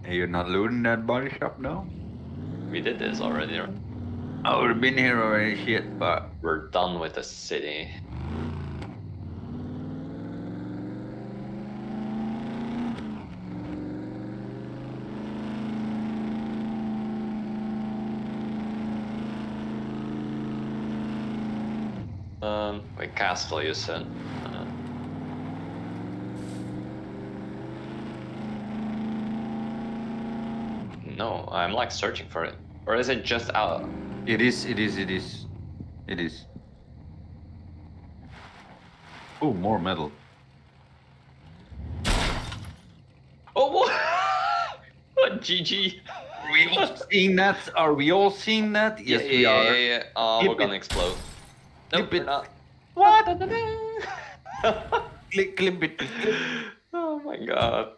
You're not looting that body shop now? We did this already, right? Oh, we've been here already, shit, but... We're done with the city. Wait, Castle, you said. No, I'm like searching for it. Or is it just out? It is. Oh, more metal. Oh, what? What? GG. Are we all seeing that? Are we all seeing that? Yes, we are. Yeah. Oh, Clip we're gonna it. explode. Clip Nope, we're it. not. What? Clip it. Oh my god.